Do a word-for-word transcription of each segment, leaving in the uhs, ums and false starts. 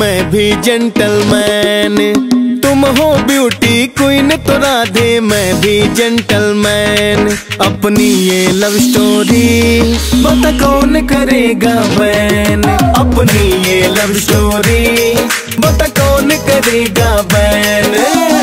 मैं भी जेंटलमैन। तुम हो ब्यूटी क्वीन तो राधे मैं भी जेंटलमैन। अपनी ये लव स्टोरी बता कौन करेगा बैन। अपनी ये लव स्टोरी बता कौन करेगा बैन।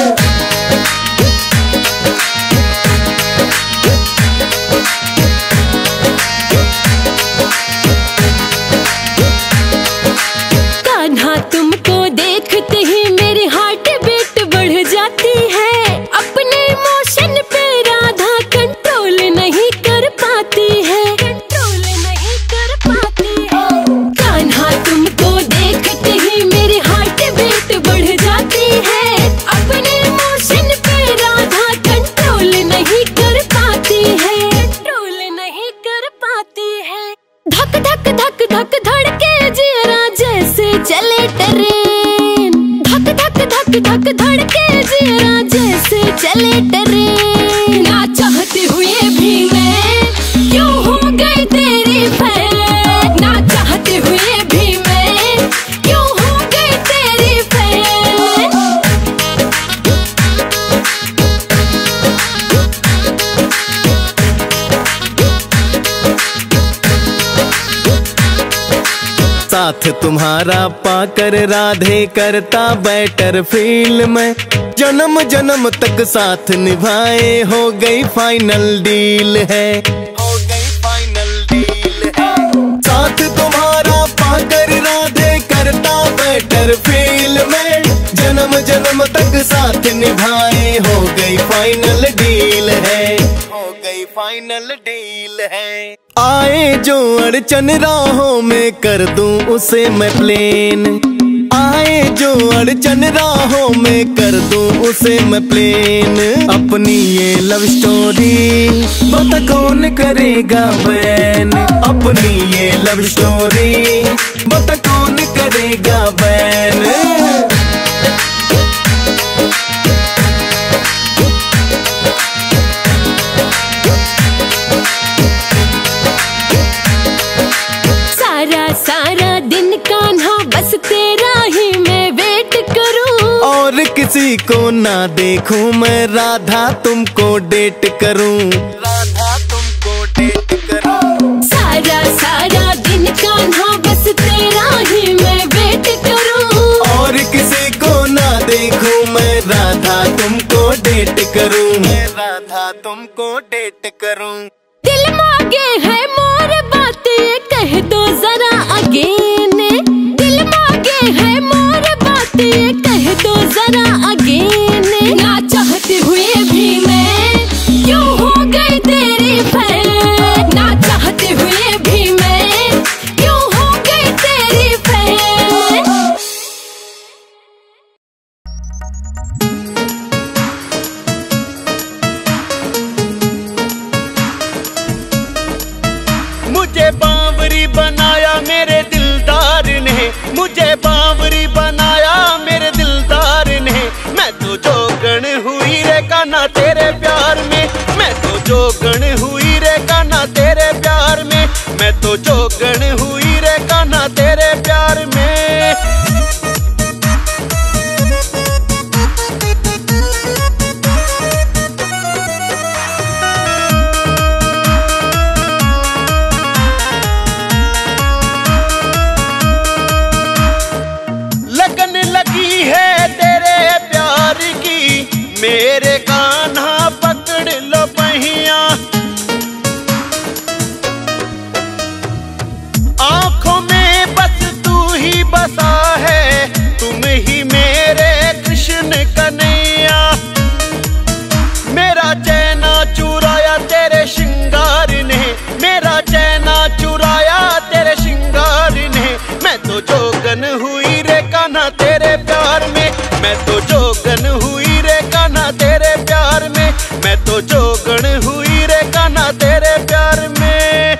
कान्हा तुमको देखते ही मेरी हार्ट बीट बढ़ जाती है। अपने इमोशन पे राधा कंट्रोल नहीं कर पाती है। कंट्रोल नहीं कर पाती है। कान्हा तुमको देखते ही मेरी हार्ट बीट बढ़ जाती है। अपने इमोशन पे राधा कंट्रोल नहीं कर पाती है। कंट्रोल नहीं कर पाती है। धक धक धक धक धड़के जियरा जैसे चले ट्रेन। धक धक धक धक धड़के जियरा जैसे चले ट्रेन। ना चाहते हुए भी मैं क्यों हो गई तेरी फैन। ना चाहते हुए भी मैं क्यों हो गई तेरी फैन। साथ तुम्हारा पाकर राधे करता बेटर फील में। जन्म जन्म तक साथ निभाए हो गई फाइनल डील है। हो गई फाइनल डील है। साथ तुम्हारा पाकर राधे करता बेटर फील में। जन्म जन्म तक साथ निभाए हो गई फाइनल डील है। हो गई फाइनल डील है। आए जो अड़चन राहों में कर दूं उसे मैं प्लेन। आए जो अड़चन राहों में कर दूं उसे मैं प्लेन। अपनी ये लव स्टोरी बता कौन करेगा बैन। अपनी ये लव स्टोरी बता कौन करेगा बैन। सारा दिन कान्हा बस तेरा ही मैं वेट करूं। और किसी को ना देखूं मैं राधा तुमको डेट करूं। राधा तुमको डेट करूं। सारा सारा दिन कान्हा बस तेरा ही मैं वेट करूं। और किसी को ना देखूं मैं राधा तुमको डेट करूं। मैं राधा तुमको डेट करूं। दिल मांगे है मोर बात ये कह दो जरा अगेन। दिल मांगे है मोर बात ये कह दो जरा अगेन। ना चाहते हुए भी मैं क्यों हो गई तेरी फैन। ना चाहते हुए भी मैं क्यों हो गई तेरी फैन। मुझे बावरी बनाया मेरे दिलदार ने। मुझे बावरी बनाया मेरे दिलदार ने। मैं तो जोगन हुई रे कान्हा तेरे प्यार में। मैं तो जोगन हुई रे कान्हा तेरे प्यार में। मैं तो जोगन हुई रे कान्हा तेरे प्यार में। मेरे कान्हा पकड़ लो पहिया। आंखों में बस तू ही बसा है। तुम ही मेरे कृष्ण कन्हैया। मेरा चैना चुराया तेरे श्रृंगार ने। मेरा चैना चुराया तेरे श्रृंगार ने। मैं तो जोगन हुई रे कान्हा तेरे प्यार में। मैं तो जोगन हुई रे कान्हा तेरे प्यार में। मैं तो जोगन हुई रे कान्हा तेरे प्यार में।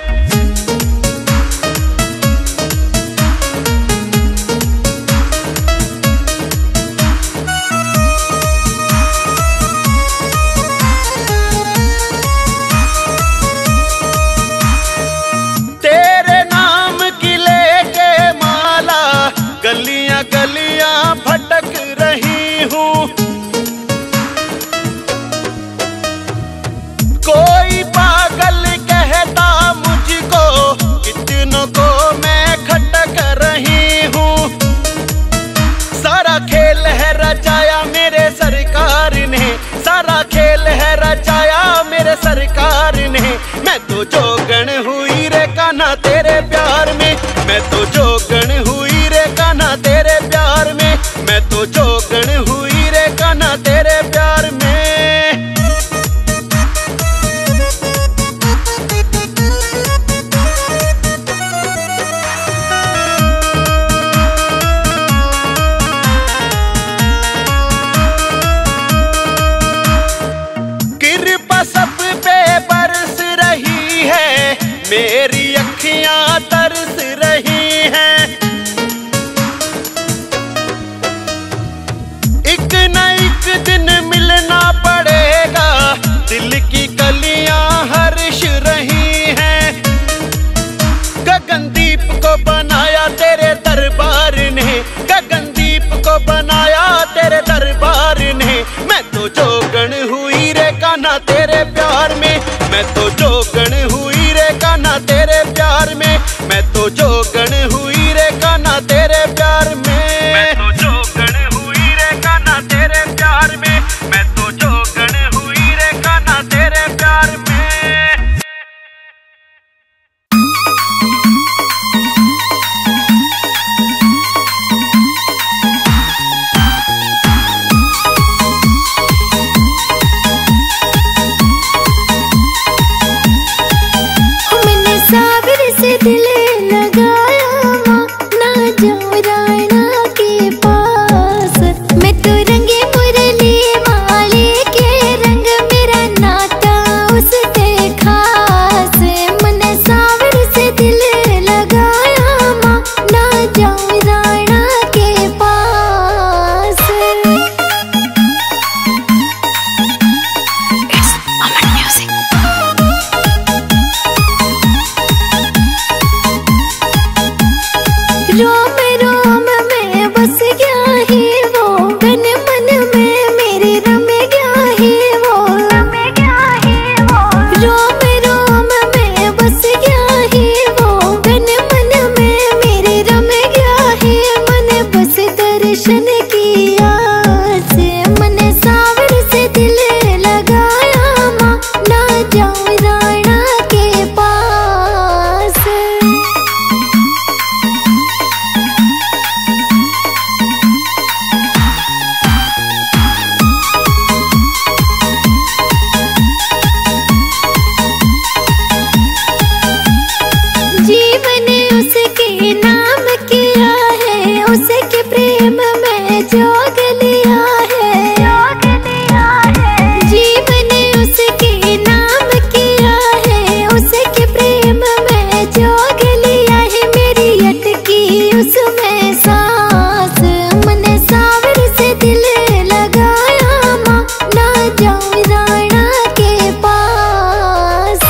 कोई पागल कहता मुझको, कितनों को मैं खटक रही हूँ। सारा खेल है रचाया मेरे सरकार ने, सारा खेल है रचाया मेरे सरकार ने। मैं तो जोगन हुई रे कान्हा तेरे प्यार में, मैं तो जोगन हुई रे कान्हा तेरे प्यार में, मैं तो जोगन हुई रे कान्हा तेरे प्यार में। कृपा सब पे बरस रही है, मेरी अखियां तरस रही हैं। एक न एक दिन मिलना पड़ेगा, दिल की कलियां हर्ष रही हैं। गगनदीप को बनाया तेरे दरबार ने, गगनदीप को बनाया तेरे दरबार ने। मैं तो जोगन हुई रे कान्हा तेरे प्यार में, मैं तो जोगन हुई रे कान्हा तेरे प्यार में, मैं तो जोगन हुई रे कान्हा तेरे प्यार में। मैं तो जोगन हुई रे कान्हा तेरे प्यार में, मैं तो जोगन हुई रे कान्हा तेरे प्यार में। सावर से दिल लगाया माँ, ना जाऊं राणा के पास। मैं तो रंगे मुरली वाले के रंग, मेरा नाता उससे खास। मैंने सावर से दिल लगाया माँ, ना जाऊं राणा के पास। It's Aman Music. रोम रोम में बस गया है वो, गन मन में मेरे रम गया है वो, रम गया है वो। रोम रोम में बस गया है वो, गन मन में मेरे रम गया है। मन बस दर्शन की आस, मन सावर से दिल लगाया माँ, ना जाऊं राणा के पास। जीवन उसके नाम किया है, उसके प्रेम में जोग लिया है, जोग लिया है। जीवन उसके नाम किया है, उसके प्रेम में जोग लिया है। मेरी अटकी उसमें सांस, मैंने सावर से दिल लगाया माँ, ना जाऊं राणा के पास।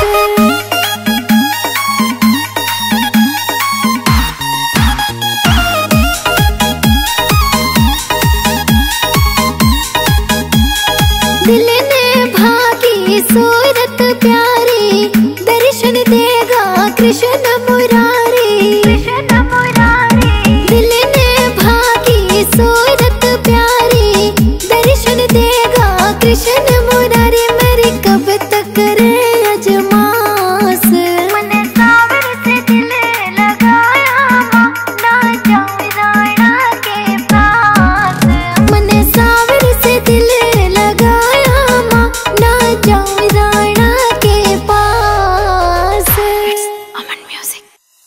दिल ने भागी सूरत प्यारी, दर्शन देगा कृष्ण मुरारी, कृष्ण मुरारी। दिल ने भागी सूरत प्यारी, दर्शन देगा कृष्ण मुरारी। मेरी कब तक रे अजमास, मैंने सावर से दिल लगाया माँ, ना जाऊं राणा के पास। मैंने सावर से दिल लगाया माँ, ना जाऊं राणा के पास। अमन म्यूजिक।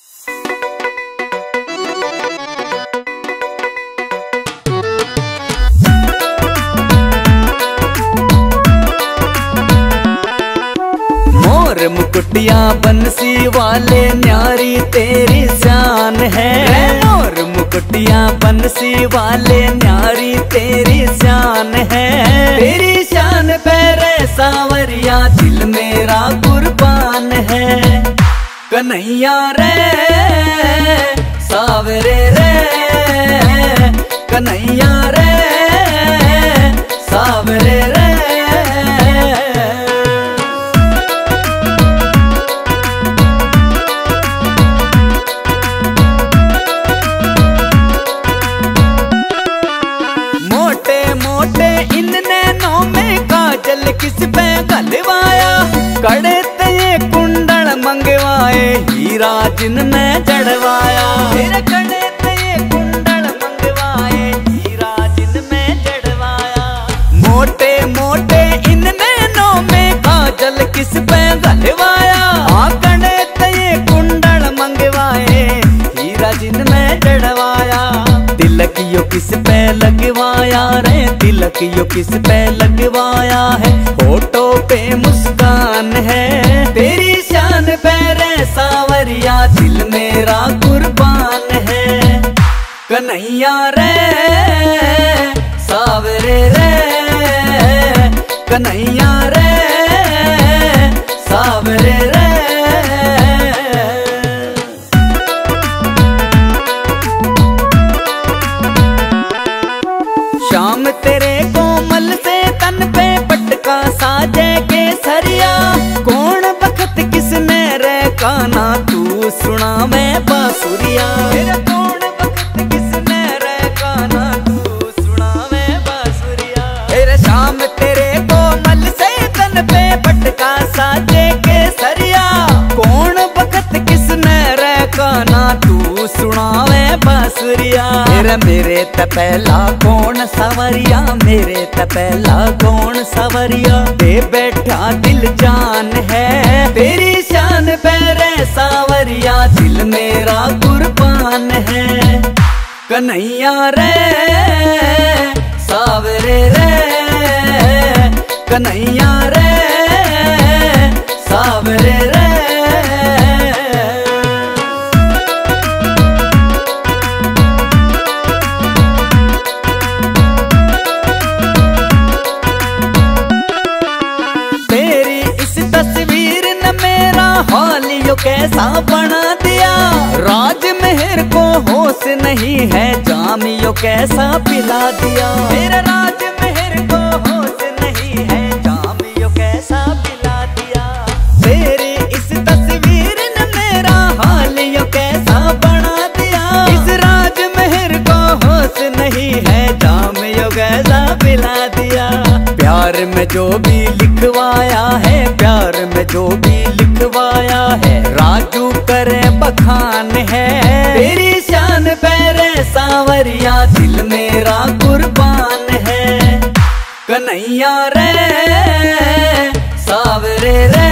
मोर मुकुटिया बंसी वाले न्यारी तेरी शान है। मोर मुकुटिया बंसी वाले न्यारी तेरी शान है। तेरी शान पे सावरिया दिल मेरा कुर्बान है। कन्हैया रे सावरे रे, कन्हैया रे सावरे रे। घलवाया, कड़े ते कुंडल मंगवाए, हीरा जिनने जड़वाया। मेरे कड़े ते कुंडल मंगवाए, हीरा जिनने जड़वाया। मोटे मोटे इन नैनों में काजल किस पे घलवाया, कड़े ते कुंडल मंगवाए, हीरा जिनने जड़वाया। तिलक यो किस पे लगवाया रे, तिलक यो किस पे लगवाया है, होठों पे मुस्कान है, तेरी शान पे रे सावरिया, दिल मेरा कुर्बान है। कन्हैया रे सावरे रे, कन्हैया रे सावरे रे। शाम तेरे कोमल से तन पे पटका साजे के सरिया, कौन बखत किसने रे काना तू सुना मैं बांसुरिया। मेरा कौन बखत किसने रे काना तू सुना मैं बांसुरिया। मेरे शाम तेरे कोमल से तन पे पटका साजे के सरिया, कौन बखत किसने रे काना तू सुना मैं बांसुरिया। मेरे मेरे त पहला कौन सवरिया, मेरे त पहला कौन सवरिया, दे बैठा दिल जान है, तेरी शान पे रे सावरिया, दिल मेरा कुर्बान है। कन्हैया रे सावरे रे, कन्हैया रे सावरे रे। हालियो कैसा बना दिया, राजमहल को होश नहीं है, जामियो कैसा पिला दिया। मेरा राजमहल को होश नहीं है, जामियो कैसा पिला दिया। तेरी इस तस्वीर ने मेरा हालियो कैसा बना दिया, इस राजमहल को होश नहीं है, जामियो कैसा पिला दिया। प्यार में जो भी लिखवाया है, प्यार में जो भी लिखवाया है, राजू करे बखान है, तेरी शान पे रे सावरिया, दिल मेरा कुर्बान है। कन्हैया रे सावरे रे,